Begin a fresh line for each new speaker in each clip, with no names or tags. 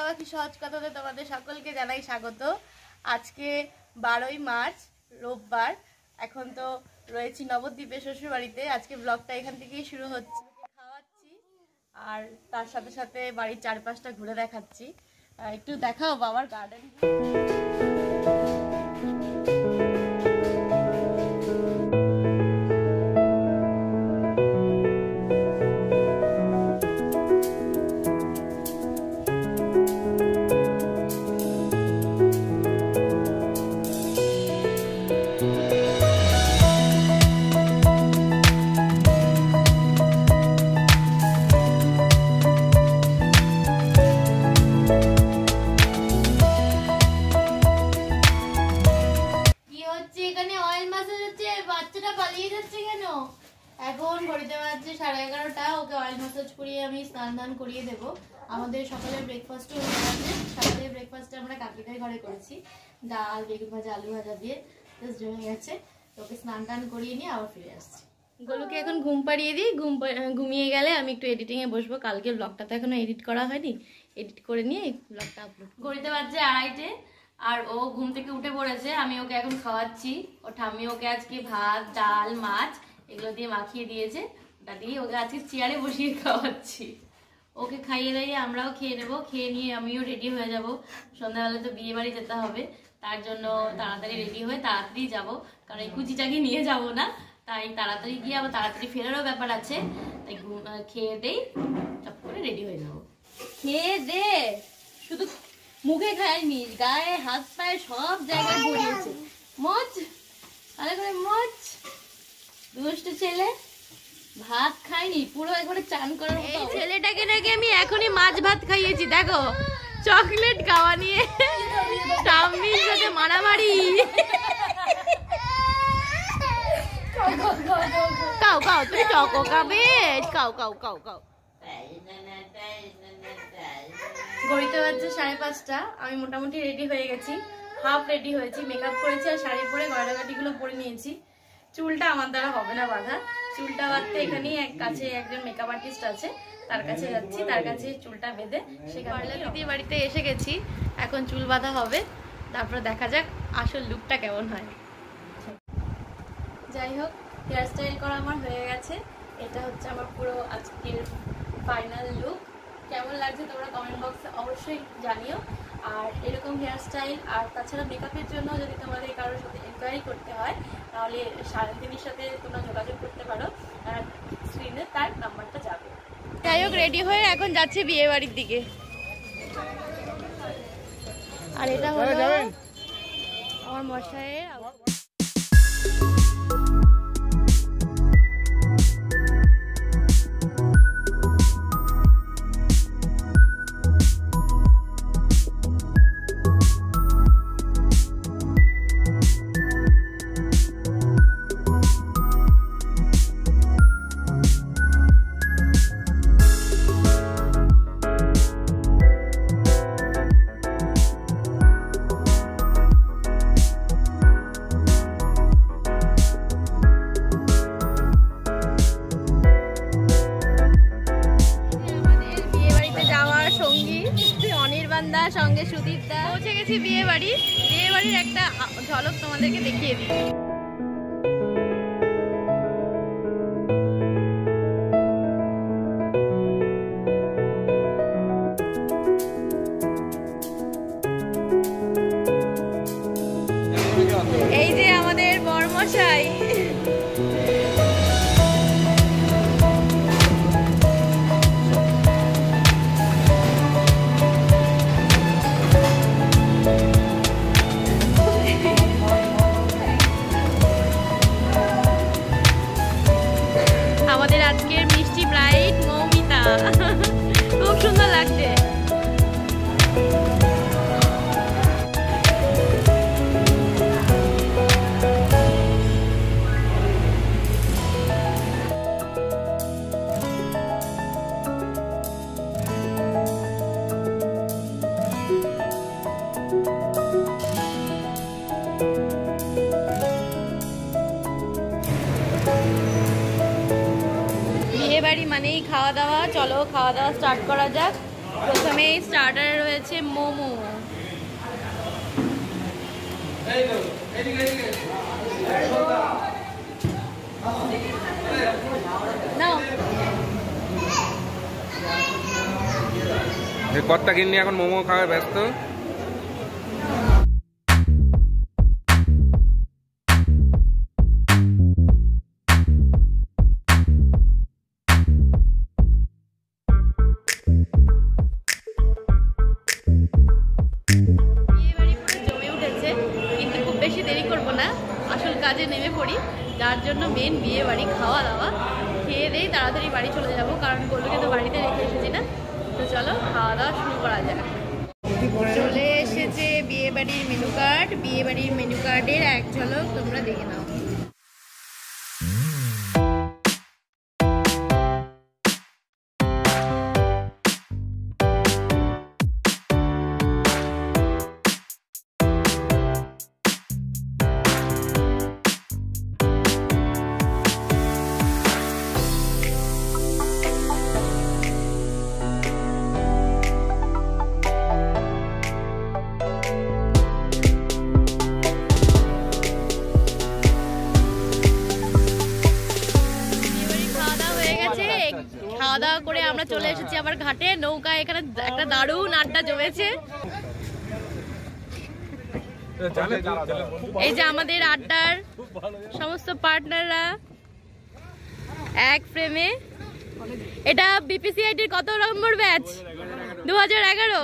পাখি সহজ কথাতে তোমাদের সকলকে জানাই স্বাগত। আজকে 12ই মার্চ রোববার। এখন তো রয়েছি নবদ্বীপে শ্বশুর বাড়িতে। আজকে ব্লগটা এখান থেকেই শুরু হচ্ছে। খাওয়াচ্ছি আর তার সাথে সাথে বাড়ির চারপাশটা ঘুরে দেখাচ্ছি। একটু দেখাও বাবার গার্ডেন। এখন ঘড়িতে বাজছে 11:30। ওকে অয়েল ম্যাসাজ করিয়ে আমি স্নান দান করিয়ে দেবো। আমাদের সকালের ব্রেকফাস্টও হয়ে গেছে। সকালের ব্রেকফাস্টে আমরা কাকিদের ঘরে করেছি, ডাল, বেগুন ভাজা, আলু ভাজা দিয়ে জাস্ট জমে গেছে। ওকে স্নান টান করিয়ে নিয়ে আবার ফিরে আসছি। গোলুকে এখন ঘুম পাড়িয়ে দিই। ঘুমিয়ে গেলে আমি একটু এডিটিংয়ে বসবো। কালকের ব্লগটা তো এখনো এডিট করা হয়নি, এডিট করে নিয়ে ব্লগটা আপলোড। ঘড়িতে বাজছে 2:30 আর ও ঘুম থেকে উঠে পড়েছে। আমি ওকে এখন খাওয়াচ্ছি। ও ঠাম্মি ওকে আজকে ভাত, ডাল, মাছ এগুলো দিয়ে মাখিয়ে দিয়েছে। ওটা দিয়ে ওকে আজকে চেয়ারে বসিয়ে খাওয়াচ্ছি। ওকে খাইয়ে দাইয়ে আমরাও খেয়ে নেবো। খেয়ে নিয়ে আমিও রেডি হয়ে যাব। সন্ধ্যাবেলা তো বিয়ে বাড়ি যেতে হবে, তার জন্য তাড়াতাড়ি রেডি হয়ে তাড়াতাড়ি যাব, কারণ এই কুচিটাকে নিয়ে যাব না। তাই তাড়াতাড়ি গিয়ে আবার তাড়াতাড়ি ফেরারও ব্যাপার আছে। তাই খেয়ে দেই, চপ করে রেডি হয়ে যাবো। খেয়ে দে, শুধু মুখে খায়নি, গায়ে হাত পায়ে সব জায়গায় ভরিয়েছে। মজ আরে করে মজ, দুষ্ট ছেলে। ভাত খায়নি, পুরো একবারে চান করার মতো। এই ছেলেটাকে নাকি আমি এখনই মাছ ভাত খাইয়েছি। দেখো চকলেট খাওয়া নিয়ে ঠাম্মির সাথে মারামারি। কাও কাও, তুমি চকো খাবে? কাও কাও কাও কাও। ঘড়িতে বাজছে 5:30। আমি মোটামুটি রেডি হয়ে গেছি, হাফ রেডি হয়েছি। মেকআপ করেছি আর শাড়ি পরে গয়নাগাটিগুলো পরে নিয়েছি। চুলটা আমার দ্বারা হবে না বাঁধা। চুলটা বাঁধতে এখানেই কাছে একজন মেকআপ আর্টিস্ট আছে, তার কাছে যাচ্ছি। তার কাছে চুলটা বেঁধে সেখানে দিদির বাড়িতে এসে গেছি। এখন চুল বাঁধা হবে, তারপর দেখা যাক আসল লুকটা কেমন হয়। যাই হোক, হেয়ার স্টাইল করা আমার হয়ে গেছে। এটা হচ্ছে আমার পুরো আজকের ফাইনাল লুক। কেমন লাগছে তোমরা কমেন্ট বক্সে অবশ্যই জানিও। আর এরকম হেয়ার স্টাইল আর তাছাড়া মেকআপের জন্য যদি তোমাদের কারোর সাথে এনকোয়ারি করতে হয় তাহলে শান্তিনীর সাথে তোমরা যোগাযোগ করতে পারো, আর স্ক্রিনে তার নাম্বারটা যাবে। যাই হোক, রেডি হয়ে এখন যাচ্ছে বিয়ে বাড়ির দিকে। আর এটা হলো আমার মশাইয়ের। সঙ্গে সুদীপ দা পৌঁছে গেছি বিয়ে বাড়ি। বিয়ে বাড়ির একটা ঝলক তোমাদেরকে দেখিয়ে দিই। এই যে আমাদের বরমশাই। আমাদের আজকের মিষ্টি ব্রাইড মৌমিতা, খুব সুন্দর লাগছে। বিয়ে বাড়ি মানেই খাওয়া দাওয়া। চলো খাওয়া দাওয়া স্টার্ট করা যাক। প্রথমে স্টার্টারে রয়েছে মোমো।
কর্তা কিনে এখন মোমো খাওয়ায় ব্যস্ত।
কাজে নেমে পড়ি, যার জন্য মেন বিয়ে বাড়ি খাওয়া দাওয়া। খেয়ে দিয়ে তাড়াতাড়ি বাড়ি চলে যাব, কারণ গোলুকে তো বাড়িতে রেখে এসেছি না। তো চলো খাওয়া দাওয়া শুরু করা যাক। চলে এসেছে বিয়ে বাড়ির মেনু কার্ড। বিয়ে বাড়ির মেনু কার্ডের এক ঝলক তোমরা দেখে নাও। খাওয়া দাওয়া করে আমরা চলে এসেছি আবার ঘাটে। নৌকা এখানে একটা দারুণ আড্ডা জমেছে। এই যে আমাদের আড্ডার সমস্ত পার্টনাররা এক ফ্রেমে। এটা বিপিসিআইটির কত নম্বর ব্যাচ? 2011।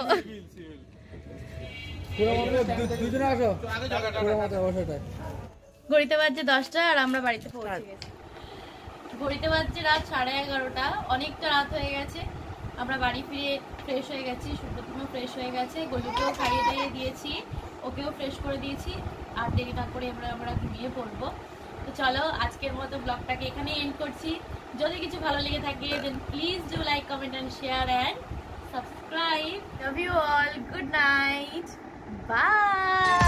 ঘড়িতে বাজছে 10টা আর আমরা বাড়িতে পৌঁছে গেছি। ঘড়িতে বাজছে রাত 11:30। অনেকটা রাত হয়ে গেছে। আমরা বাড়ি ফিরে ফ্রেশ হয়ে গেছি, সুব্রতমও ফ্রেশ হয়ে গেছে, গলুকেও খাইয়ে দিয়ে দিয়েছি, ওকেও ফ্রেশ করে দিয়েছি। আর দেরি না করে আমরা ঘুমিয়ে পড়বো। তো চলো আজকের মতো ব্লগটাকে এখানে এন্ড করছি। যদি কিছু ভালো লেগে থাকে দেন please do like, comment and share and subscribe. Love you all, good night, by.